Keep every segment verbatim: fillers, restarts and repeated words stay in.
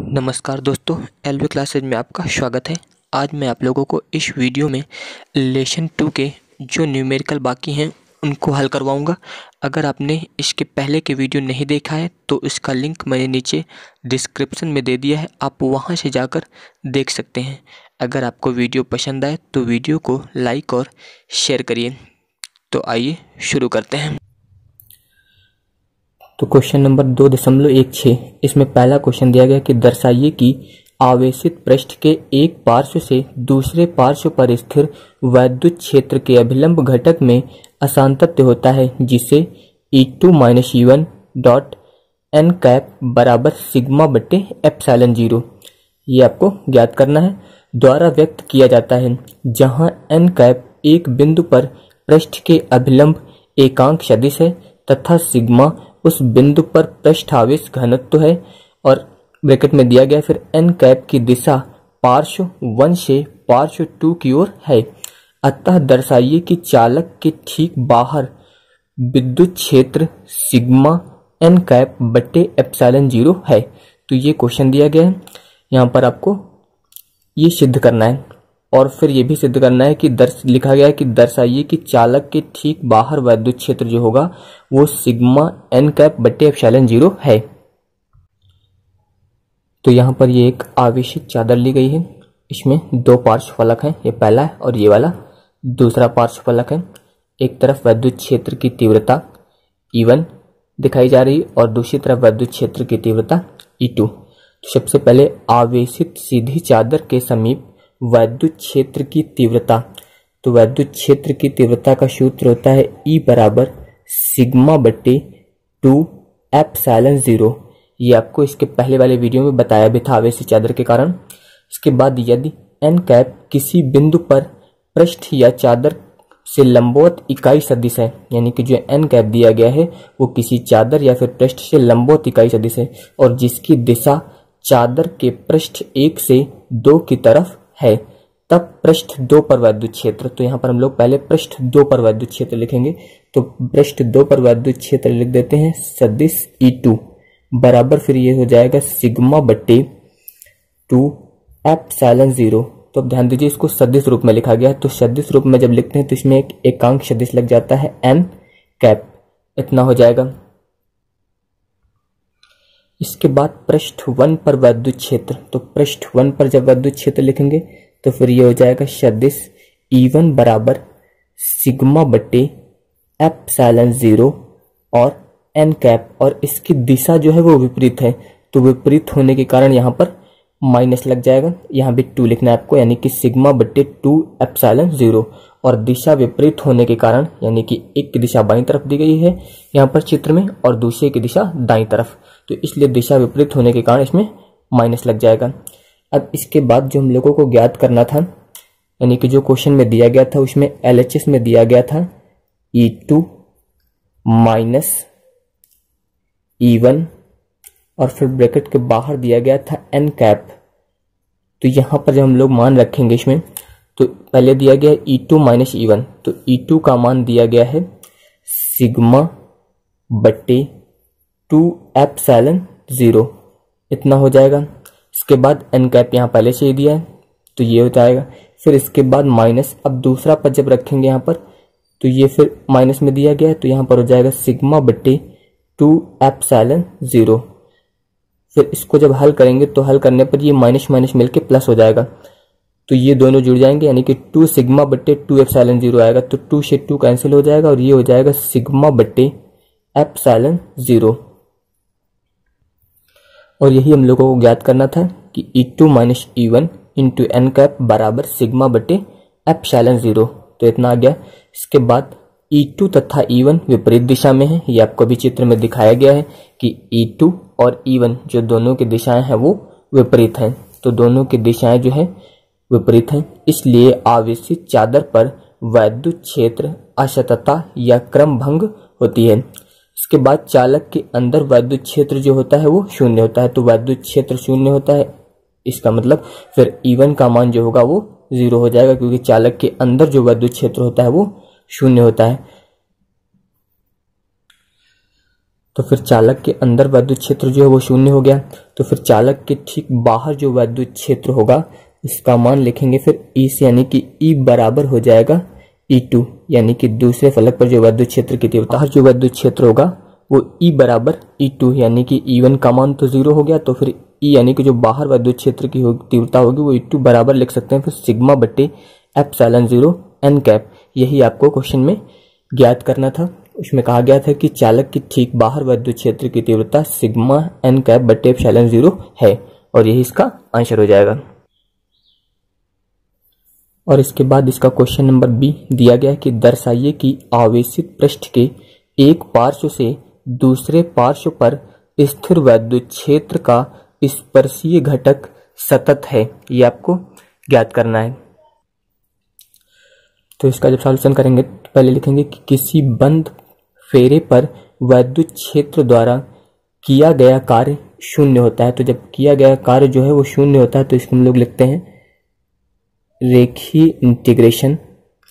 नमस्कार दोस्तों, LV classes में आपका स्वागत है। आज मैं आप लोगों को इस वीडियो में लेसन टू के जो न्यूमेरिकल बाकी हैं उनको हल करवाऊंगा। अगर आपने इसके पहले के वीडियो नहीं देखा है तो इसका लिंक मैंने नीचे डिस्क्रिप्शन में दे दिया है, आप वहां से जाकर देख सकते हैं। अगर आपको वीडियो पसंद आए तो वीडियो को लाइक और शेयर करिए। तो आइए शुरू करते हैं। तो क्वेश्चन नंबर दो दशमलव एक छः, इसमें पहला क्वेश्चन दिया गया कि दर्शाइए कि आवेशित पृष्ठ के एक पार्श्व से दूसरे पार्श्व पर स्थिर वैद्युत क्षेत्र के अभिलंब घटक में असांतत्य होता है, जिसे E two minus E one dot N cap बराबर सिग्मा बट्टे एप्सिलॉन जीरो, ये आपको ज्ञात करना है, द्वारा व्यक्त किया जाता है, जहां एन कैप एक बिंदु पर पृष्ठ के अभिलंब एकांक सदिश है तथा सिग्मा उस बिंदु पर पृष्ठ आवेश घनत्व है, और ब्रैकेट में दिया गया फिर एन कैप की दिशा पार्श्व वन से पार्श्व टू की ओर है। अतः दर्शाइए कि चालक के ठीक बाहर विद्युत क्षेत्र सिग्मा एन कैप बट्टे एप्सिलॉन जीरो है। तो ये क्वेश्चन दिया गया है, यहाँ पर आपको ये सिद्ध करना है और फिर ये भी सिद्ध करना है कि दर्श लिखा गया है कि दर्शाइए कि चालक के ठीक बाहर वैद्युत क्षेत्र जो होगा वो सिग्मा एन कैप बट्टे एप्सिलॉन जीरो है। तो यहाँ पर ये एक आवेशित चादर ली गई है, इसमें दो पार्श्व फलक हैं, ये पहला है और ये वाला दूसरा पार्श्व फलक है। एक तरफ वैद्युत क्षेत्र की तीव्रता ई वन दिखाई जा रही और दूसरी तरफ वैद्युत क्षेत्र की तीव्रता ई टू। तो सबसे पहले आवेशित सीधी चादर के समीप वैद्युत क्षेत्र की तीव्रता, तो वैद्युत क्षेत्र की तीव्रता का सूत्र होता है E बराबर सिग्मा बट्टे टू एप्सिलॉन जीरो। ये आपको इसके पहले वाले वीडियो में बताया भी था आवेशित चादर के कारण। इसके बाद यदि एन कैप किसी बिंदु पर पृष्ठ या चादर से लंबवत इकाई सदिश है, यानी कि जो एन कैप दिया गया है वो किसी चादर या फिर पृष्ठ से लंबवत इकाई सदिश है और जिसकी दिशा चादर के पृष्ठ एक से दो की तरफ है, तब पृष्ठ दो पर वैद्युत क्षेत्र, तो यहाँ पर हम लोग पहले पृष्ठ दो पर वैद्युत क्षेत्र लिखेंगे। तो पृष्ठ दो पर वैद्युत क्षेत्र लिख देते हैं सदिश ई टू बराबर फिर ये हो जाएगा सिग्मा बट्टे टू एप्सिलॉन जीरो। तो अब ध्यान दीजिए इसको सदिश रूप में लिखा गया है, तो सदिश रूप में जब लिखते हैं तो इसमें एक एकांक सदिश लग जाता है एन कैप, इतना हो जाएगा। इसके बाद पृष्ठ वन पर वैद्युत क्षेत्र, तो पृष्ठ वन पर जब वैद्युत क्षेत्र लिखेंगे तो फिर ये हो जाएगा सदिश ई वन बराबर सिग्मा बट्टे एप्सिलॉन जीरो और एन कैप, और इसकी दिशा जो है वो विपरीत है, तो विपरीत होने के कारण यहाँ पर माइनस लग जाएगा, यहाँ भी टू लिखना है आपको, यानी कि सिग्मा बट्टे टू एप्सिलॉन जीरो, और दिशा विपरीत होने के कारण यानी कि एक की दिशा बाईं तरफ दी गई है यहाँ पर चित्र में और दूसरे की दिशा दाईं तरफ, तो इसलिए दिशा विपरीत होने के कारण इसमें माइनस लग जाएगा। अब इसके बाद जो हम लोगों को ज्ञात करना था, यानी कि जो क्वेश्चन में दिया गया था उसमें एल एच एस में दिया गया था E two minus E one और फिर ब्रैकेट के बाहर दिया गया था एन कैप। तो यहाँ पर जब हम लोग मान रखेंगे इसमें, तो पहले दिया गया है E two minus E one, तो ई टू का मान दिया गया है सिग्मा बट्टे टू एप्सिलॉन जीरो, इतना हो जाएगा। इसके बाद एन कैप यहाँ पहले से ही दिया है तो ये हो जाएगा, फिर इसके बाद माइनस, अब दूसरा पद जब रखेंगे यहाँ पर तो ये फिर माइनस में दिया गया है तो यहाँ पर हो जाएगा सिग्मा बट्टे टू एप्सिलॉन जीरो। फिर इसको जब हल करेंगे तो हल करने पर ये माइनस माइनस मिलके प्लस हो जाएगा, तो ये दोनों जुड़ जाएंगे, यानी कि टू सिग्मा बट्टे टू एप्सिलॉन जीरो आएगा, तो टू से टू कैंसिल हो जाएगा और ये हो जाएगा सिग्मा बट्टे एप्सिलॉन जीरो। और यही हम लोगों को ज्ञात करना था कि E two minus E one into N cap बराबर सिग्मा बट्टे एप्सिलॉन जीरो, तो इतना आ गया। इसके बाद ई टू तथा ई वन विपरीत दिशा में है, ये आपको भी चित्र में दिखाया गया है कि ई टू और ई वन जो दोनों की दिशाएं हैं वो विपरीत हैं, तो दोनों की दिशाएं जो है विपरीत हैं, इसलिए आवेशित चादर पर वैद्युत क्षेत्र असततता या क्रम भंग होती है। इसके बाद चालक के अंदर वैद्युत क्षेत्र जो होता है वो शून्य होता है, तो वैद्युत क्षेत्र शून्य होता है, इसका मतलब फिर ई वन का मान जो होगा वो जीरो हो जाएगा, क्योंकि चालक के अंदर जो वैद्युत क्षेत्र होता है वो शून्य होता है। तो फिर चालक के अंदर वैद्युत क्षेत्र जो है वो शून्य हो गया। तो फिर चालक के ठीक बाहर जो वैद्युत क्षेत्र होगा उसका मान लिखेंगे फिर ई से, यानी कि ई बराबर हो जाएगा ई टू, यानी कि दूसरे फलक पर जो वैद्युत क्षेत्र की तीव्रता जो वैद्युत क्षेत्र होगा वो ई बराबर ई टू, यानी कि ई वन का मान तो जीरो हो गया। तो फिर ई यानी कि जो बाहर वैद्युत क्षेत्र की तीव्रता होगी वो ई टू बराबर लिख सकते हैं फिर सिग्मा बट्टे एप्सिलॉन जीरो एन कैप। यही आपको क्वेश्चन में ज्ञात करना था। उसमें कहा गया था कि चालक की ठीक बाहर वैद्युत क्षेत्र की तीव्रता सिग्मा एन कैप बट्टे एप्सिलॉन जीरो है, और यही इसका आंसर हो जाएगा। और इसके बाद इसका क्वेश्चन नंबर बी दिया गया है कि दर्शाइए कि आवेशित पृष्ठ के एक पार्श्व से दूसरे पार्श्व पर स्थिर वैद्युत क्षेत्र का स्पर्शीय घटक सतत है। ये आपको ज्ञात करना है। तो इसका जब सॉल्यूशन करेंगे तो पहले लिखेंगे कि किसी बंद फेरे पर वैद्युत क्षेत्र द्वारा किया गया कार्य शून्य होता है। तो जब किया गया कार्य जो है वो शून्य होता है तो इसको हम लोग लिखते हैं रेखीय इंटीग्रेशन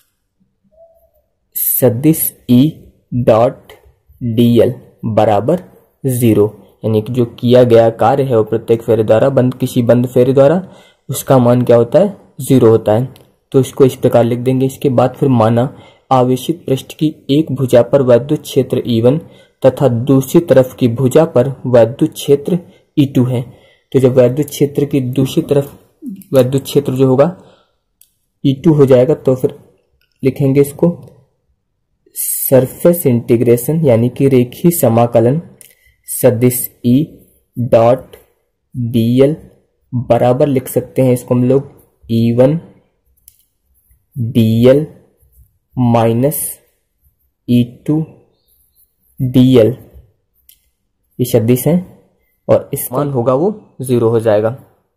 सदिश ई डॉट डीएल बराबर जीरो, यानी कि जो किया गया कार्य है वो प्रत्येक फेरे द्वारा बंद किसी बंद फेरे द्वारा उसका मान क्या होता है, जीरो होता है। तो इसको इस प्रकार लिख देंगे। इसके बाद फिर माना आवेशित पृष्ठ की एक भुजा पर वैद्युत क्षेत्र ई वन तथा दूसरी तरफ की भुजा पर वैद्युत क्षेत्र ई टू है। तो जब वैद्युत क्षेत्र की दूसरी तरफ वैद्युत क्षेत्र जो होगा ई टू हो जाएगा तो फिर लिखेंगे इसको सरफेस इंटीग्रेशन, यानी कि रेखीय समाकलन सदिश ई डॉट डीएल बराबर लिख सकते हैं इसको हम लोग E one DL minus E two DL, ये सदिश है और इस मान होगा वो जीरो हो जाएगा।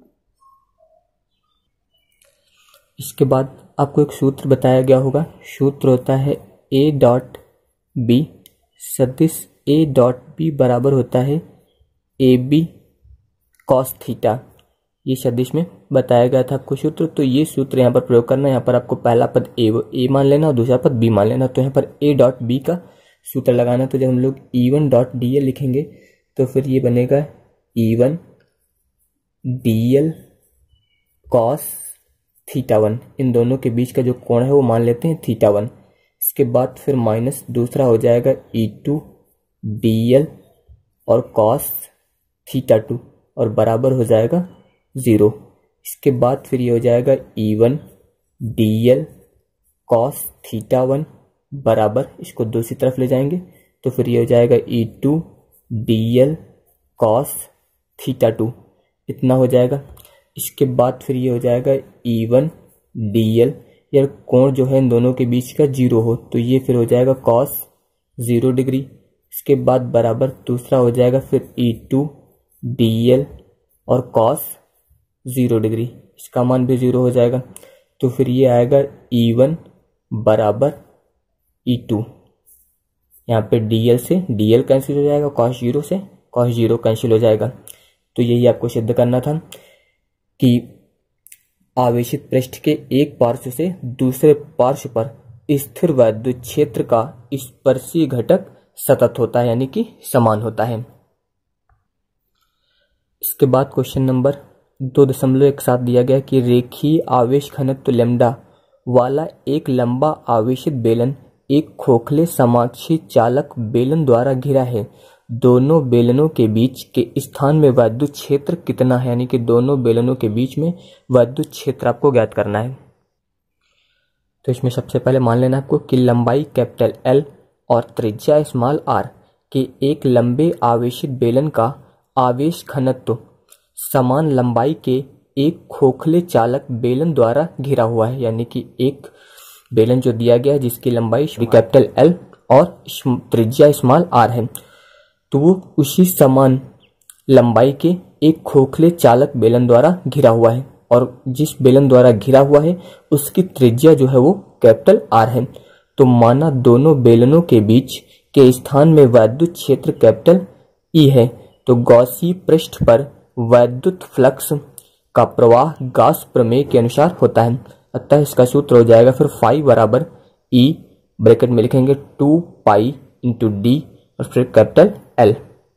इसके बाद आपको एक सूत्र बताया गया होगा। सूत्र होता है ए डॉट बी सदिश ए डॉट बी बराबर होता है ए बी कॉस थीटा। ये सदिश में बताया गया था आपको सूत्र। तो ये सूत्र यहाँ पर प्रयोग करना है। यहाँ पर आपको पहला पद ए ए मान लेना और दूसरा पद बी मान लेना। तो यहाँ पर ए डॉट बी का सूत्र लगाना। तो जब हम लोग E one dot D L लिखेंगे तो फिर ये बनेगा E one D L cos theta one. इन दोनों के बीच का जो कोण है वो मान लेते हैं थीटा वन। इसके बाद फिर माइनस दूसरा हो जाएगा ई टू डी एल और कॉस थीटा टू और बराबर हो जाएगा जीरो। इसके बाद फिर ये हो जाएगा E one D L cos theta one बराबर, इसको दूसरी तरफ ले जाएंगे तो फिर ये हो जाएगा E two D L cos theta two, इतना हो जाएगा। इसके बाद फिर ये हो जाएगा ई वन डी एल, यार कोण जो है इन दोनों के बीच का जीरो हो तो ये फिर हो जाएगा कॉस जीरो डिग्री। इसके बाद बराबर दूसरा हो जाएगा फिर ई टू डी एल और कॉस जीरो डिग्री, इसका मान भी जीरो हो जाएगा। तो फिर ये आएगा ई वन बराबर ई टू, यहाँ पे डी एल से डी एल कैंसिल हो जाएगा, कॉस जीरो से कॉस जीरो कैंसिल हो जाएगा। तो यही आपको सिद्ध करना था कि आवेशित पृष्ठ के एक पार्श्व से दूसरे पार्श्व पर स्थिर वैद्युत क्षेत्र का स्पर्शीय घटक सतत होता है, यानी कि समान होता है। इसके बाद क्वेश्चन नंबर दो दशमलव एक सात दिया गया कि रेखीय आवेश घनत्व लैम्डा वाला एक लंबा आवेशित बेलन एक खोखले समाक्षीय चालक बेलन द्वारा घिरा है। दोनों बेलनों के बीच के स्थान में वैद्युत क्षेत्र कितना है, यानी कि दोनों बेलनों के बीच में वैद्युत क्षेत्र आपको ज्ञात करना है। तो इसमें सबसे पहले मान लेना आपको कि लंबाई कैपिटल एल और त्रिज्या स्मॉल आर के एक लंबे आवेशित बेलन का आवेश घनत्व समान लंबाई के एक खोखले चालक बेलन द्वारा घिरा हुआ है, यानी कि एक बेलन जो दिया गया है जिसकी लंबाई कैपिटल एल और त्रिज्या स्मॉल आर है, तो वो उसी समान लंबाई के एक खोखले चालक बेलन द्वारा घिरा हुआ है और जिस बेलन द्वारा घिरा हुआ है उसकी त्रिज्या जो है वो कैपिटल आर है। तो माना दोनों बेलनों के बीच के स्थान में वैद्युत क्षेत्र कैपिटल ई है, तो गॉसीय पृष्ठ पर वैद्युत फ्लक्स का प्रवाह गॉस प्रमेय के अनुसार होता है। अतः इसका सूत्र हो जाएगा फिर फाई बराबर ई ब्रैकेट में लिखेंगे टू पाई इंटू डी और फिर कैपिटल एल।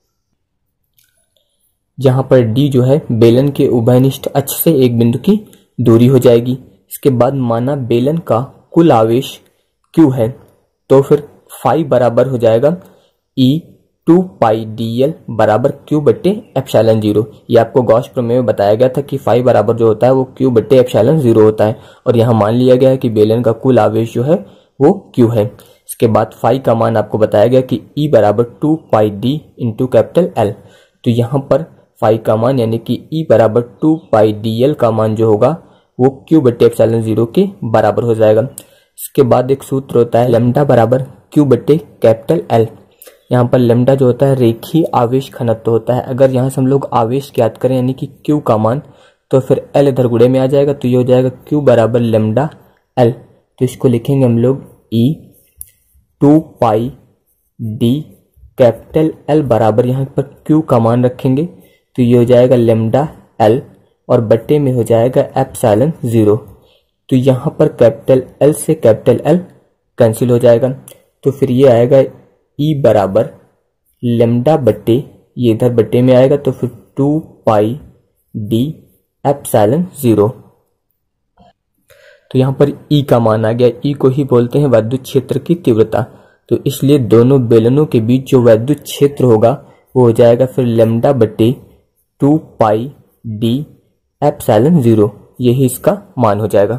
जहां पर डी जो है बेलन के उभयनिष्ठ अक्ष से एक बिंदु की दूरी हो जाएगी। इसके बाद माना बेलन का कुल आवेश क्यू है, तो फिर फाई बराबर हो जाएगा E two pi D L बराबर क्यू बट्टे एप्सिलॉन जीरो। ये आपको गॉस प्रमेय में बताया गया था कि फाई बराबर जो होता है वो क्यू बट्टे एप्सिलॉन जीरो होता है, और यहाँ मान लिया गया है कि बेलन का कुल आवेश जो है वो क्यू है। इसके बाद फाई का मान आपको बताया गया कि ई बराबर two pi d into capital L. तो यहाँ पर फाई का मान यानी कि ई बराबर टू पाई डी एल का मान जो होगा वो क्यू बट्टे एप्सिलॉन जीरो के बराबर हो जाएगा। इसके बाद एक सूत्र होता है लैम्डा बराबर क्यू बट्टे कैपिटल एल। यहाँ पर लैम्डा जो होता है रेखीय आवेश घनत्व होता है। अगर यहाँ से हम लोग आवेश ज्ञात करें यानी कि क्यू का मान, तो फिर एल इधर गुणे में आ जाएगा, तो ये हो जाएगा क्यू बराबर लैम्डा एल। तो इसको लिखेंगे हम लोग E two pi d capital L बराबर यहाँ पर क्यू का मान रखेंगे, तो ये हो जाएगा लैम्डा एल और बट्टे में हो जाएगा एप्सिलॉन जीरो। तो यहाँ पर कैपिटल एल से कैपिटल एल कैंसिल हो जाएगा, तो फिर ये आएगा ई बराबर लैम्डा बट्टे, ये इधर बट्टे में आएगा, तो फिर two pi d epsilon zero. तो यहाँ पर ई का मान आ गया। ई को ही बोलते हैं विद्युत क्षेत्र की तीव्रता। तो इसलिए दोनों बेलनों के बीच जो विद्युत क्षेत्र होगा वो हो जाएगा फिर लैम्डा बट्टे two pi d epsilon zero, यही इसका मान हो जाएगा।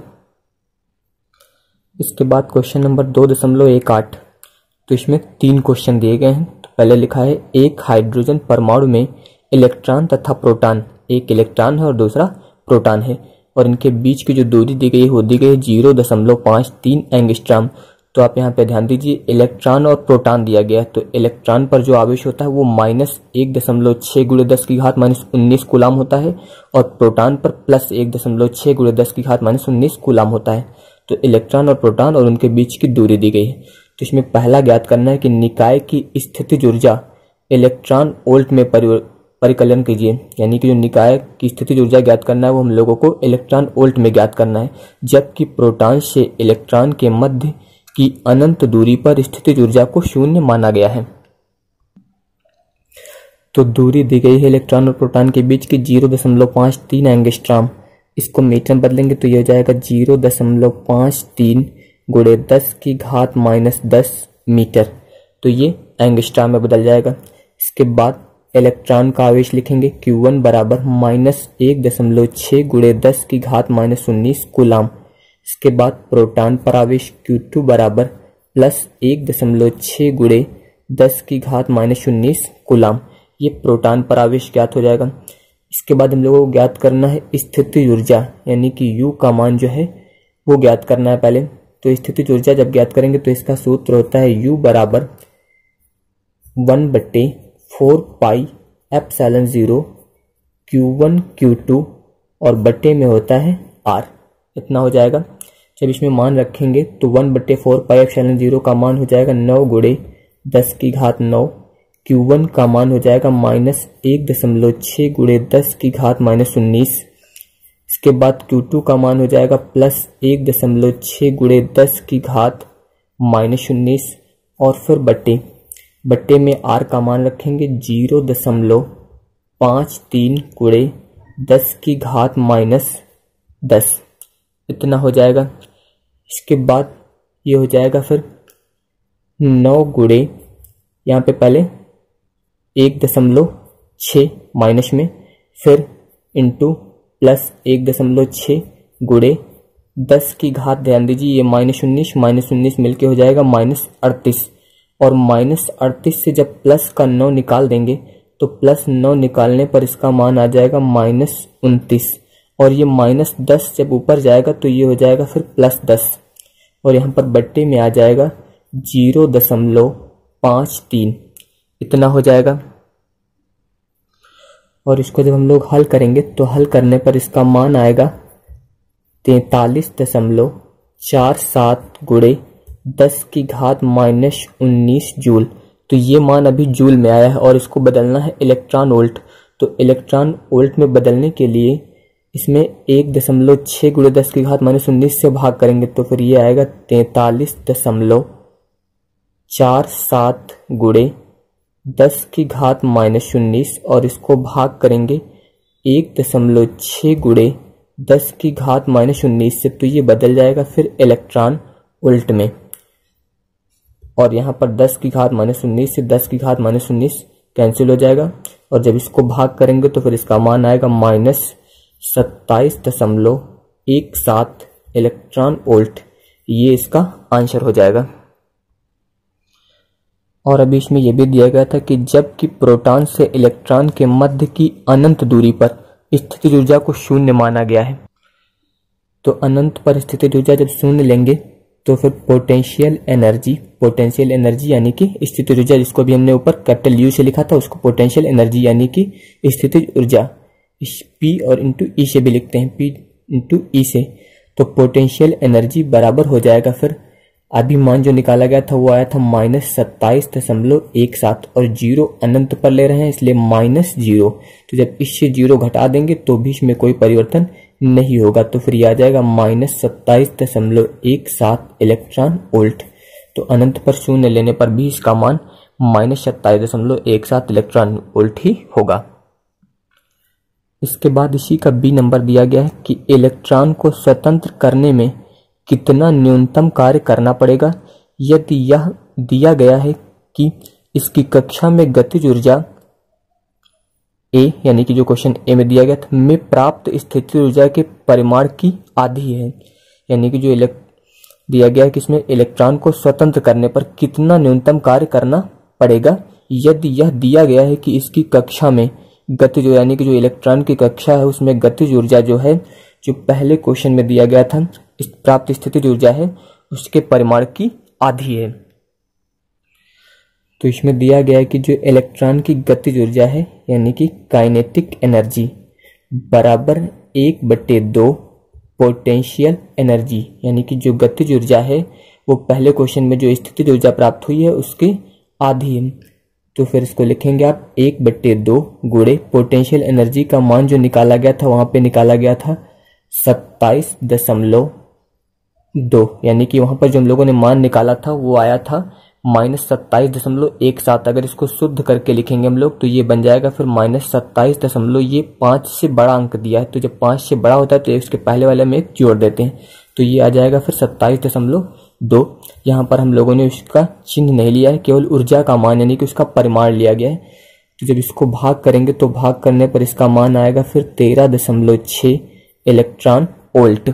इसके बाद क्वेश्चन नंबर दो दशमलव एक आठ। तो इसमें तीन क्वेश्चन दिए गए हैं। तो पहले लिखा है एक हाइड्रोजन परमाणु में इलेक्ट्रॉन तथा प्रोटॉन, एक इलेक्ट्रॉन है और दूसरा प्रोटॉन है, और इनके बीच की जो दूरी दी गई है वो दी गई है जीरो दशमलव पाँच तीन एंगस्ट्रॉम। तो आप यहाँ पे ध्यान दीजिए, इलेक्ट्रॉन और प्रोटॉन दिया गया है, तो इलेक्ट्रॉन पर जो आवेश होता है वो माइनस एक दशमलव छः गुणे दस की घात माइनस उन्नीस कूलाम होता है, और प्रोटॉन पर प्लस एक दशमलव छः गुणे दस की घात माइनस उन्नीस कूलाम होता है। तो इलेक्ट्रॉन और प्रोटॉन और उनके बीच की दूरी दी गई है। तो इसमें पहला ज्ञात करना है कि निकाय की स्थितिज ऊर्जा इलेक्ट्रॉन वोल्ट में परिकलन कीजिए, यानी कि जो निकाय की स्थितिज ऊर्जा ज्ञात करना है वो हम लोगों को इलेक्ट्रॉन वोल्ट में ज्ञात करना है, जबकि प्रोटॉन से इलेक्ट्रॉन के मध्य की अनंत दूरी पर स्थितिज ऊर्जा को शून्य माना गया है। तो दूरी दी गई है इलेक्ट्रॉन और प्रोटॉन के बीच की जीरो दशमलव पाँच तीन एंगस्ट्रॉम। इसको मीटर में बदलेंगे तो यह हो जाएगा जीरो दशमलव पाँच तीन गुणे दस की घात माइनस दस मीटर, तो ये एंगस्ट्रॉम में बदल जाएगा। इसके बाद इलेक्ट्रॉन का आवेश लिखेंगे क्यू वन बराबर माइनस एक दशमलव छः गुणे दस की घात माइनस उन्नीस कूलाम। इसके बाद प्रोटॉन पर आवेश क्यू टू बराबर प्लस एक दशमलव छः गुणे दस की घात माइनस उन्नीस कूलाम। ये प्रोटॉन पर आवेश ज्ञात हो जाएगा। इसके बाद हम लोगों को ज्ञात करना है स्थितिज ऊर्जा, यानी कि U का मान जो है वो ज्ञात करना है पहले। तो स्थितिज ऊर्जा जब ज्ञात करेंगे तो इसका सूत्र होता है U बराबर वन बट्टे four pi epsilon zero q one q two और बट्टे में होता है R, इतना हो जाएगा। जब इसमें मान रखेंगे तो वन बट्टे फोर पाई एप्सिलॉन जीरो का मान हो जाएगा नौ गुणे दस की घात नौ, क्यू वन का मान हो जाएगा माइनस एक दशमलव छः गुणे दस की घात माइनस उन्नीस। इसके बाद क्यू टू का मान हो जाएगा प्लस एक दशमलव छः गुणे दस की घात माइनस उन्नीस, और फिर बट्टे बट्टे में आर का मान रखेंगे जीरो दशमलव पाँच तीन गुणे दस की घात माइनस दस, इतना हो जाएगा। इसके बाद ये हो जाएगा फिर नौ गुणे, यहाँ पे पहले एक दशमलव छः माइनस में, फिर इंटू प्लस एक दशमलव छः गुणे दस की घात, ध्यान दीजिए ये माइनस उन्नीस माइनस उन्नीस मिलके हो जाएगा माइनस अड़तीस, और माइनस अड़तीस से जब प्लस का नौ निकाल देंगे तो प्लस नौ निकालने पर इसका मान आ जाएगा माइनस उनतीस, और ये माइनस दस जब ऊपर जाएगा तो ये हो जाएगा फिर प्लस दस, और यहाँ पर बट्टे में आ जाएगा जीरो दशमलव पाँच तीन, इतना हो जाएगा। और इसको जब हम लोग हल करेंगे तो हल करने पर इसका मान आएगा तैतालीस दशमलव चार सात गुणे दस की घात माइनस उन्नीस जूल। तो ये मान अभी जूल में आया है और इसको बदलना है इलेक्ट्रॉन वोल्ट। तो इलेक्ट्रॉन वोल्ट में बदलने के लिए इसमें एक दशमलव छः गुणे दस की घात माइनस उन्नीस से भाग करेंगे तो फिर ये आएगा तैतालीस दशमलव चार सात गुणे दस की घात माइनस उन्नीस और इसको भाग करेंगे एक दशमलव छः गुणे दस की घात माइनस उन्नीस से, तो ये बदल जाएगा फिर इलेक्ट्रॉन वोल्ट में। और यहाँ पर दस की घात माइनस उन्नीस से दस की घात माइनस उन्नीस कैंसिल हो जाएगा और जब इसको भाग करेंगे तो फिर इसका मान आएगा माइनस सत्ताईस दशमलव एक सात इलेक्ट्रॉन वोल्ट। ये इसका आंसर हो जाएगा। और अभी इसमें यह भी दिया गया था कि जबकि प्रोटॉन से इलेक्ट्रॉन के मध्य की अनंत दूरी पर स्थितिज ऊर्जा को शून्य माना गया है, तो अनंत पर स्थितिज ऊर्जा जब शून्य लेंगे तो फिर पोटेंशियल एनर्जी, पोटेंशियल एनर्जी यानी कि स्थितिज ऊर्जा, जिसको भी हमने ऊपर कैपिटल यू से लिखा था उसको पोटेंशियल एनर्जी यानी कि स्थितिज ऊर्जा, पी और इंटू ई से भी लिखते हैं, पी इंटू ई से, तो पोटेंशियल एनर्जी बराबर हो जाएगा फिर अभी मान जो निकाला गया था वो आया था माइनस सत्ताईस दशमलव एक सात और जीरो अनंत पर ले रहे हैं इसलिए माइनस जीरो, तो जब इससे जीरो घटा देंगे तो भी इसमें कोई परिवर्तन नहीं होगा, तो फिर ये आ जाएगा माइनस सत्ताईस दशमलव एक सात इलेक्ट्रॉन वोल्ट। तो अनंत पर शून्य लेने पर भी इसका मान माइनस सत्ताईस दशमलव एक सात इलेक्ट्रॉन वोल्ट ही होगा। इसके बाद इसी का बी नंबर दिया गया है कि इलेक्ट्रॉन को स्वतंत्र करने में कितना न्यूनतम कार्य करना पड़ेगा यदि यह दिया गया है कि इसकी कक्षा में गतिज ऊर्जा ए, यानी कि जो क्वेश्चन ए में दिया गया था, में प्राप्त स्थितिज ऊर्जा के परिमाण की आधी है। यानी कि जो इलेक्ट दिया गया है कि इसमें इलेक्ट्रॉन को स्वतंत्र करने पर कितना न्यूनतम कार्य करना पड़ेगा यदि यह दिया गया है कि इसकी कक्षा में गतिज, यानी कि जो इलेक्ट्रॉन की कक्षा है उसमें गतिज ऊर्जा जो है, जो पहले क्वेश्चन में दिया गया था प्राप्त स्थितिज ऊर्जा है उसके परिमाण की आधी है। तो इसमें दिया गया है कि जो इलेक्ट्रॉन की गतिज ऊर्जा है यानी कि काइनेटिक एनर्जी बराबर एक बटे दो पोटेंशियल एनर्जी, यानी कि जो गतिज ऊर्जा है वो पहले क्वेश्चन में जो स्थितिज ऊर्जा प्राप्त हुई है उसके आधी है। तो फिर इसको लिखेंगे आप एक बट्टे दो गुणे पोटेंशियल एनर्जी का मान जो निकाला गया था वहां पे निकाला गया था सत्ताईस दशमलव दो, यानी कि वहां पर जो हम लोगों ने मान निकाला था वो आया था माइनस सत्ताईस दशमलव एक सात। अगर इसको शुद्ध करके लिखेंगे हम लोग तो ये बन जाएगा फिर माइनस सत्ताईस दशमलव, ये पांच से बड़ा अंक दिया है तो जब पांच से बड़ा होता है तो इसके पहले वाले में एक जोड़ देते हैं तो ये आ जाएगा फिर सत्ताईस दशमलव दो। यहाँ पर हम लोगों ने उसका चिन्ह नहीं लिया है, केवल ऊर्जा का मान यानी कि उसका परिमाण लिया गया है। तो जब इसको भाग करेंगे तो भाग करने पर इसका मान आएगा फिर तेरह दशमलव छः इलेक्ट्रॉन वोल्ट।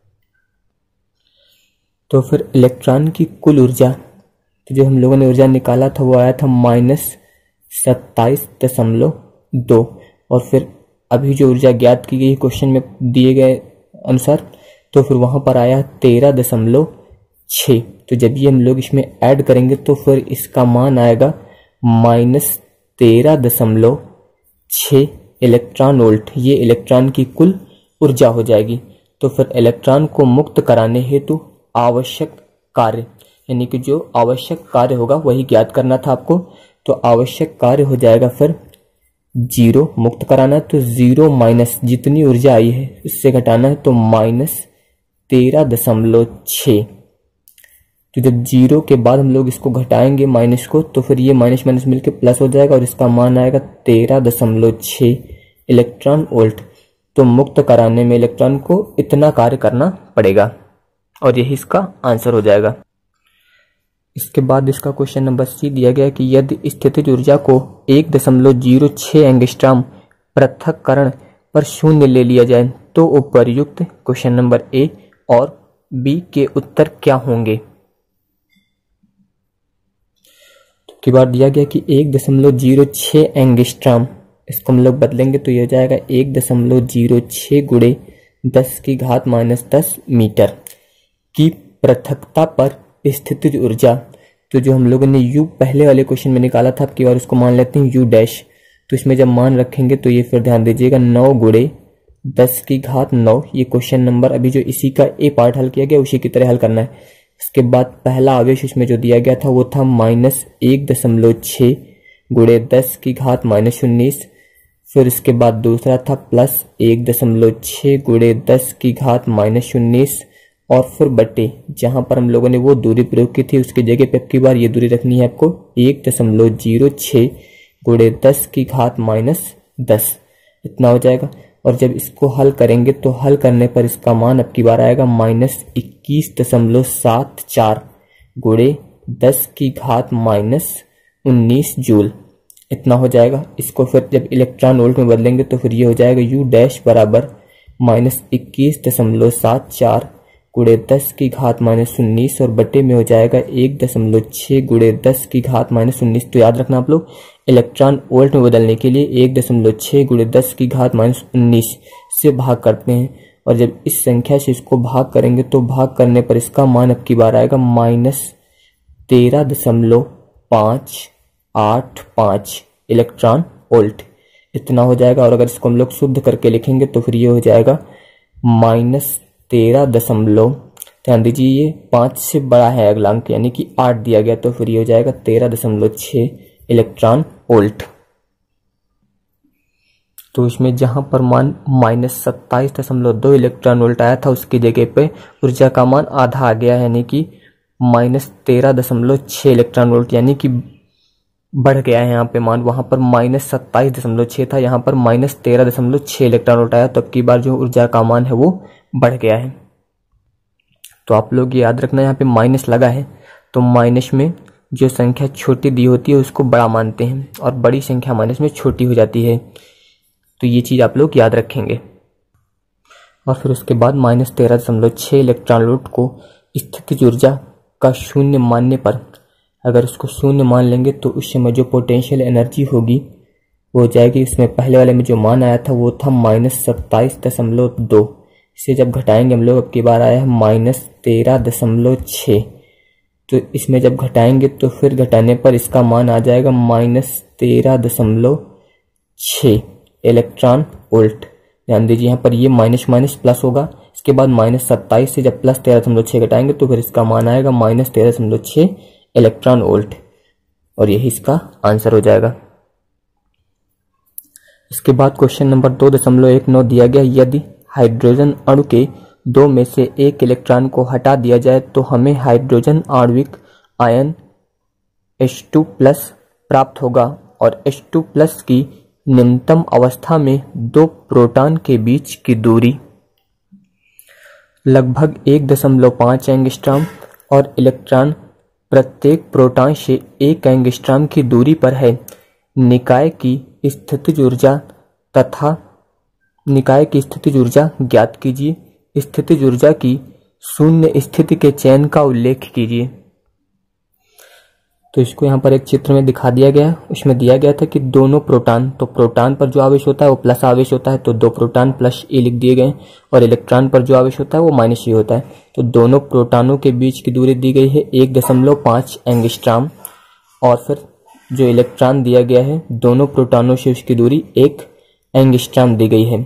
तो फिर इलेक्ट्रॉन की कुल ऊर्जा, तो जो हम लोगों ने ऊर्जा निकाला था वो आया था माइनस सत्ताईस दशमलव दो और फिर अभी जो ऊर्जा ज्ञात की गई क्वेश्चन में दिए गए अनुसार तो फिर वहां पर आया तेरह दशमलव छः। तो जब ये हम लोग इसमें ऐड करेंगे तो फिर इसका मान आएगा माइनस तेरह दशमलव छः इलेक्ट्रॉन वोल्ट। ये इलेक्ट्रॉन की कुल ऊर्जा हो जाएगी। तो फिर इलेक्ट्रॉन को मुक्त कराने हेतु आवश्यक कार्य, यानी कि जो आवश्यक कार्य होगा वही ज्ञात करना था आपको। तो आवश्यक कार्य हो जाएगा फिर जीरो, मुक्त कराना तो जीरो माइनस जितनी ऊर्जा आई है उससे घटाना है तो माइनस तेरह दशमलव छः। तो जब जीरो के बाद हम लोग इसको घटाएंगे माइनस को तो फिर ये माइनस माइनस मिलके प्लस हो जाएगा और इसका मान आएगा तेरह दशमलव छः इलेक्ट्रॉन वोल्ट। तो मुक्त कराने में इलेक्ट्रॉन को इतना कार्य करना पड़ेगा और यही इसका आंसर हो जाएगा। इसके बाद इसका क्वेश्चन नंबर सी दिया गया कि यदि स्थितिज ऊर्जा को एक दशमलव जीरो छः एंगस्ट्रॉम पृथक्करण पर शून्य ले लिया जाए तो उपर्युक्त क्वेश्चन नंबर ए और बी के उत्तर क्या होंगे। तो की बार दिया गया कि एक दशमलव जीरो छः एंगस्ट्रॉम, इसको हम लोग बदलेंगे तो यह हो जाएगा एक दशमलव जीरो छः गुणे दस की घात माइनस दस मीटर की पृथकता पर स्थितिज ऊर्जा। तो जो हम लोगों ने u पहले वाले क्वेश्चन में निकाला था, अब की बार उसको मान लेते हैं u डैश। तो इसमें जब मान रखेंगे तो ये फिर ध्यान दीजिएगा नौ गुणे दस की घात नौ। ये क्वेश्चन नंबर अभी जो इसी का ए पार्ट हल किया गया उसी की तरह हल करना है। इसके बाद पहला आवेश इसमें जो दिया गया था वो था माइनस एक दशमलव छः गुणे दस की घात माइनस उन्नीस। फिर इसके बाद दूसरा था प्लस एक दशमलव छः गुणे दस की घात माइनस उन्नीस और फिर बटे जहां पर हम लोगों ने वो दूरी प्रयोग की थी उसकी जगह पे अब की बार ये दूरी रखनी है आपको एक दशमलव जीरो छः गुणे दस की घात माइनस दस, इतना हो जाएगा। और जब इसको हल करेंगे तो हल करने पर इसका मान अब की बार आएगा माइनस इक्कीस दशमलव सात चार गुणे दस की घात माइनस उन्नीस जूल, इतना हो जाएगा। इसको फिर जब इलेक्ट्रॉन वोल्ट में बदलेंगे तो फिर ये हो जाएगा यू डैश बराबर माइनस इक्कीस दशमलव सात चार गुणे दस की घात माइनस उन्नीस और बटे में हो जाएगा एक दशमलव छः गुणे दस की घात माइनस उन्नीस। तो याद रखना आप लोग, इलेक्ट्रॉन वोल्ट में बदलने के लिए एक दशमलव छः गुणे दस की घात माइनस उन्नीस से भाग करते हैं, और जब इस संख्या से इसको भाग करेंगे तो भाग करने पर इसका मान अब की बार आएगा माइनस तेरह दशमलव पाँच आठ पाँच इलेक्ट्रॉन वोल्ट, इतना हो जाएगा। और अगर इसको हम लोग शुद्ध करके लिखेंगे तो फिर ये हो जाएगा माइनस तेरह दशमलव, ध्यान दीजिए ये पाँच से बड़ा है अगला अंक यानी कि आठ दिया गया, तो फिर ये हो जाएगा तेरह दशमलव छः इलेक्ट्रॉन वोल्ट। तो इसमें जहां पर मान माइनस सत्ताईस दशमलव दो इलेक्ट्रॉन वोल्ट आया था उसकी जगह पे ऊर्जा का मान आधा आ गया, यानी कि माइनस तेरह दशमलव छः इलेक्ट्रॉन वोल्ट, यानी कि बढ़ गया है यहाँ पे मान। वहां पर माइनस सत्ताईस दशमलव छः था, यहाँ पर माइनस तेरह दशमलव छः इलेक्ट्रॉन वोल्ट आया, तो अब की बार जो ऊर्जा का मान है वो बढ़ गया है। तो आप लोग ये याद रखना, यहाँ पे माइनस लगा है तो माइनस में जो संख्या छोटी दी होती है उसको बड़ा मानते हैं और बड़ी संख्या माइनस में छोटी हो जाती है, तो ये चीज़ आप लोग याद रखेंगे। और फिर उसके बाद माइनस तेरह दशमलव छः इलेक्ट्रॉन वोल्ट को स्थितिज ऊर्जा का शून्य मानने पर, अगर उसको शून्य मान लेंगे तो उस समय जो पोटेंशियल एनर्जी होगी वो हो जाएगी, उसमें पहले वाले में जो मान आया था वो था माइनस सत्ताईस दशमलव दो, इसे जब घटाएंगे हम लोग अब की बार आया है माइनस तेरह दशमलव छः, तो इसमें जब घटाएंगे तो फिर घटाने पर इसका मान आ जाएगा माइनस तेरह दशमलव छः इलेक्ट्रॉन वोल्ट। ध्यान दीजिए यहाँ पर ये माइनस माइनस प्लस होगा, इसके बाद माइनस सत्ताईस से जब प्लस तेरह दशमलव छः घटाएंगे तो फिर इसका मान आएगा माइनस तेरह दशमलव छः इलेक्ट्रॉन वोल्ट, और यही इसका आंसर हो जाएगा। इसके बाद क्वेश्चन नंबर दो दशमलव एक नौ दिया गया, यदि हाइड्रोजन अणु के दो में से एक इलेक्ट्रॉन को हटा दिया जाए तो हमें हाइड्रोजन आणविक आयन एच टू प्लस प्राप्त होगा, और एच टू प्लस की निम्नतम अवस्था में दो प्रोटॉन के बीच की दूरी लगभग एक दशमलव पाँच एंगस्ट्रॉम और इलेक्ट्रॉन प्रत्येक प्रोटॉन से एक एंगस्ट्रॉम की दूरी पर है। निकाय की स्थितिज ऊर्जा तथा निकाय की स्थितिज ऊर्जा ज्ञात कीजिए। स्थितिज ऊर्जा की शून्य स्थिति के चयन का उल्लेख कीजिए। तो इसको यहाँ पर एक चित्र में दिखा दिया गया, उसमें दिया गया था कि दोनों प्रोटॉन, तो प्रोटॉन पर जो आवेश होता है वो प्लस आवेश होता है, तो दो प्रोटॉन प्लस ए लिख दिए गए, और इलेक्ट्रॉन पर जो आवेश होता है वो माइनस ए होता है। तो दोनों प्रोटॉनों के बीच की दूरी दी गई है एक दशमलव पाँच एंगस्ट्रॉम, और फिर जो इलेक्ट्रॉन दिया गया है दोनों प्रोटॉनों से उसकी दूरी एक एंगस्ट्रॉम दी गई है।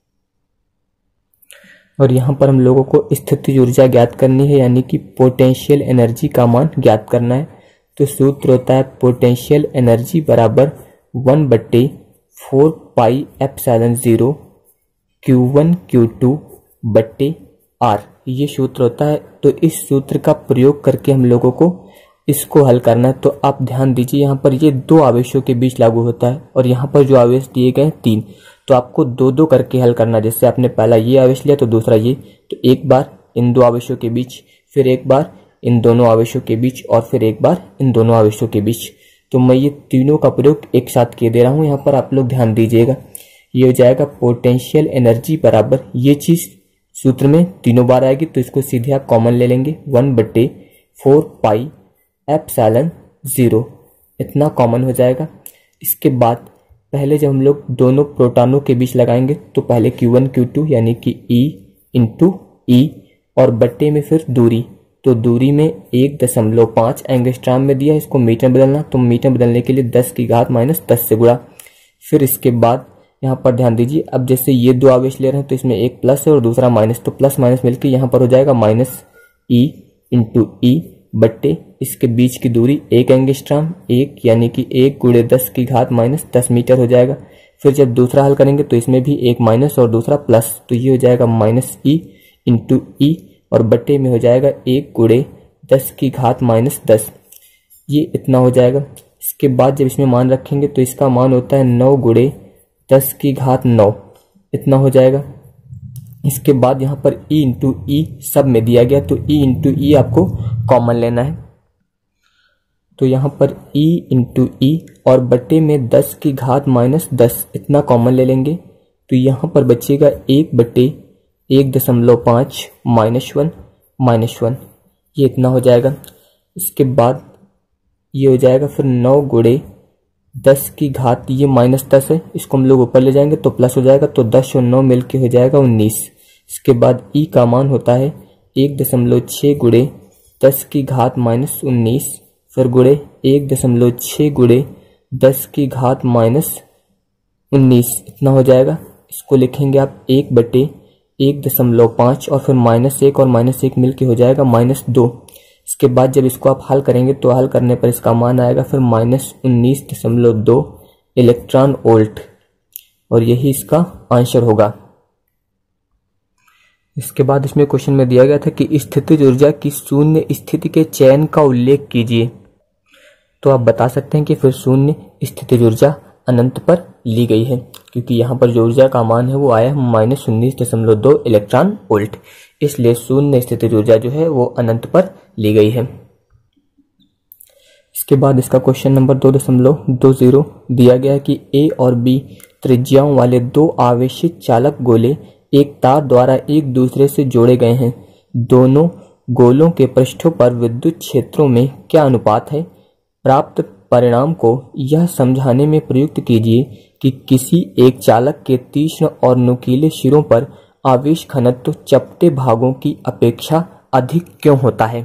और यहाँ पर हम लोगों को स्थितिज ऊर्जा ज्ञात करनी है, यानी कि पोटेंशियल एनर्जी का मान ज्ञात करना है। तो सूत्र होता है पोटेंशियल एनर्जी बराबर वन बट्टे four pi epsilon zero q one q two बट्टे आर, ये सूत्र होता है। तो इस सूत्र का प्रयोग करके हम लोगों को इसको हल करना है। तो आप ध्यान दीजिए यहाँ पर ये दो आवेशों के बीच लागू होता है, और यहाँ पर जो आवेश दिए गए हैं तीन, तो आपको दो दो करके हल करना है। जैसे आपने पहला ये आवेश लिया तो दूसरा ये, तो एक बार इन दो आवेशों के बीच, फिर एक बार इन दोनों आवेशों के बीच, और फिर एक बार इन दोनों आवेशों के बीच। तो मैं ये तीनों का प्रयोग एक साथ किए दे रहा हूँ, यहाँ पर आप लोग ध्यान दीजिएगा। ये हो जाएगा पोटेंशियल एनर्जी बराबर, ये चीज सूत्र में तीनों बार आएगी तो इसको सीधे आप कॉमन ले लेंगे, वन बट्टे फोर पाई एप्सिलॉन जीरो, इतना कॉमन हो जाएगा। इसके बाद पहले जब हम लोग दोनों प्रोटॉनों के बीच लगाएंगे तो पहले क्यू वन क्यू टू यानी कि E इंटू ई, और बट्टे में फिर दूरी, तो दूरी में एक दशमलव पाँच एंगस्ट्रॉम में दिया, इसको मीटर बदलना, तो मीटर बदलने के लिए दस की घात माइनस दस से गुणा। फिर इसके बाद यहाँ पर ध्यान दीजिए, अब जैसे ये दो आवेश ले रहे हैं तो इसमें एक प्लस है और दूसरा माइनस, तो प्लस माइनस मिलकर यहाँ पर हो जाएगा माइनस ई इंटू ई बट्टे इसके बीच की दूरी एक एंगस्ट्रॉम, एक यानी कि एक गुणे दस की घात माइनस दस मीटर हो जाएगा। फिर जब दूसरा हल करेंगे तो इसमें भी एक माइनस और दूसरा प्लस, तो ये हो जाएगा माइनस ई इंटू ई और बटे में हो जाएगा एक गुणे दस की घात माइनस दस, ये इतना हो जाएगा। इसके बाद जब इसमें मान रखेंगे तो इसका मान होता है नौ गुणे दस की घात नौ, इतना हो जाएगा। इसके बाद यहाँ पर e इंटू ई सब में दिया गया तो e इंटू ई आपको कॉमन लेना है, तो यहाँ पर e इंटू ई और बटे में दस की घात माइनस दस इतना कॉमन ले लेंगे, तो यहाँ पर बचेगा एक बटे एक दशमलव पाँच माइनस वन माइनस वन, ये इतना हो जाएगा। इसके बाद ये हो जाएगा फिर नौ गुणे दस की घात, ये माइनस दस है, इसको हम लोग ऊपर ले जाएंगे तो प्लस हो जाएगा, तो दस और नौ मिलके हो जाएगा उन्नीस। इसके बाद ई का मान होता है एक दशमलव छः गुणे दस की घात माइनस उन्नीस, फिर गुणे एक दशमलव छः गुणे दस की घात माइनस उन्नीस, इतना हो जाएगा। इसको लिखेंगे आप एक बटे एक दशमलव पाँच और फिर माइनस एक और माइनस एक मिल के हो जाएगा माइनस दो। इसके बाद जब इसको आप हल करेंगे तो हल करने पर इसका मान आएगा फिर माइनस उन्नीस दशमलव दो इलेक्ट्रॉन वोल्ट, और यही इसका आंसर होगा। इसके बाद इसमें क्वेश्चन में दिया गया था कि स्थितिज ऊर्जा की शून्य स्थिति के चयन का उल्लेख कीजिए, तो आप बता सकते हैं कि फिर शून्य स्थितिज ऊर्जा अनंत पर ली गई है, क्योंकि यहाँ पर जो ऊर्जा का मान है वो आया है माइनस उन्नीस दशमलव दो इलेक्ट्रॉन वोल्ट, इसलिए शून्य स्थितिज ऊर्जा जो है वो अनंत पर ली गई है। इसके बाद इसका क्वेश्चन नंबर दो दशमलव दो जीरो दिया गया है कि ए और बी त्रिज्याओं वाले दो आवेशित चालक गोले एक तार द्वारा एक दूसरे से जोड़े गए हैं। दोनों गोलों के पृष्ठों पर विद्युत क्षेत्रों में क्या अनुपात है? प्राप्त परिणाम को यह समझाने में प्रयुक्त कीजिए कि किसी एक चालक के तीक्ष्ण और नुकीले सिरों पर आवेश घनत्व चपटे भागों की अपेक्षा अधिक क्यों होता है।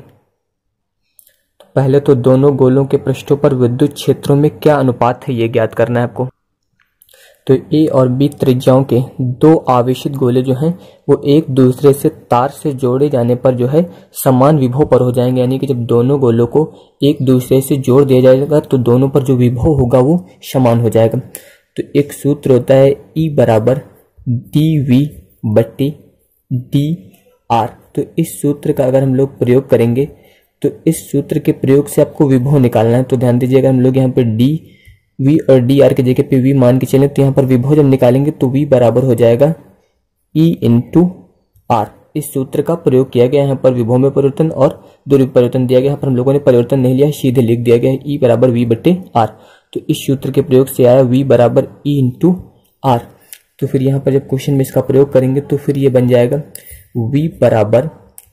तो पहले तो दोनों गोलों के पृष्ठों पर विद्युत क्षेत्रों में क्या अनुपात है ये ज्ञात करना है आपको। तो ए और बी त्रिज्याओं के दो आवेशित गोले जो हैं वो एक दूसरे से तार से जोड़े जाने पर जो है समान विभव पर हो जाएंगे, यानी कि जब दोनों गोलों को एक दूसरे से जोड़ दिया जाएगा तो दोनों पर जो विभव होगा वो समान हो जाएगा। तो एक सूत्र होता है ई बराबर डी वी बट्टी डी आर। तो इस सूत्र का अगर हम लोग प्रयोग करेंगे तो इस सूत्र के प्रयोग से आपको विभव निकालना है। तो ध्यान दीजिएगा, हम लोग यहाँ पे डी वी और डी आर के जगह पे वी मान के चलें तो यहाँ पर विभव जब निकालेंगे तो वी बराबर हो जाएगा ई इंटू आर। इस सूत्र का प्रयोग किया गया, यहाँ पर विभव में परिवर्तन और दूरी परिवर्तन दिया गया। यहाँ पर हम लोगों ने परिवर्तन नहीं लिया, सीधे लिख दिया गया है ई बराबर वी बटे आर। तो इस सूत्र के प्रयोग से आया वी बराबर ई इंटू आर। तो फिर यहाँ पर जब क्वेश्चन में इसका प्रयोग करेंगे तो फिर ये बन जाएगा वी बराबर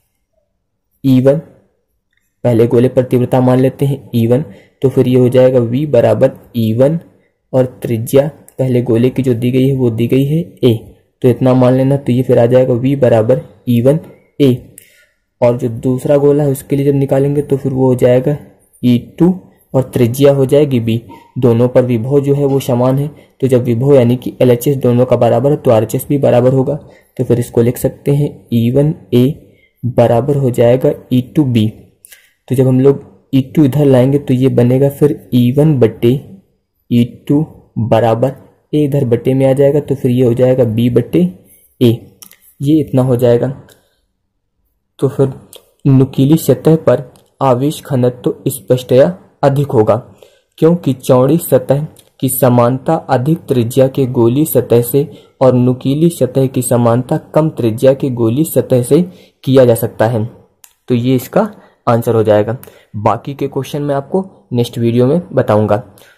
ई वन, पहले गोले पर तीव्रता मान लेते हैं ई वन, तो फिर ये हो जाएगा v बराबर ई वन और त्रिज्या पहले गोले की जो दी गई है वो दी गई है a, तो इतना मान लेना। तो ये फिर आ जाएगा v बराबर ई वन a, और जो दूसरा गोला है उसके लिए जब निकालेंगे तो फिर वो हो जाएगा ई टू और त्रिज्या हो जाएगी b। दोनों पर विभव जो है वो समान है, तो जब विभव यानी कि एल एच एस दोनों का बराबर है तो आर एच एस भी बराबर होगा। तो फिर इसको लिख सकते हैं ई वन a बराबर हो जाएगा ई टू b। तो जब हम लोग ई टू इधर लाएंगे तो ये बनेगा फिर ई वन बट्टे ई टू बराबर ए इधर बट्टे में आ जाएगा, तो फिर ये हो जाएगा b बट्टे ए, ये इतना हो जाएगा। तो फिर नुकीली सतह पर आवेश घनत्व तो स्पष्टतया अधिक होगा, क्योंकि चौड़ी सतह की समानता अधिक त्रिज्या के गोली सतह से और नुकीली सतह की समानता कम त्रिज्या के गोली सतह से किया जा सकता है। तो ये इसका आंसर हो जाएगा। बाकी के क्वेश्चन मैं आपको नेक्स्ट वीडियो में बताऊंगा।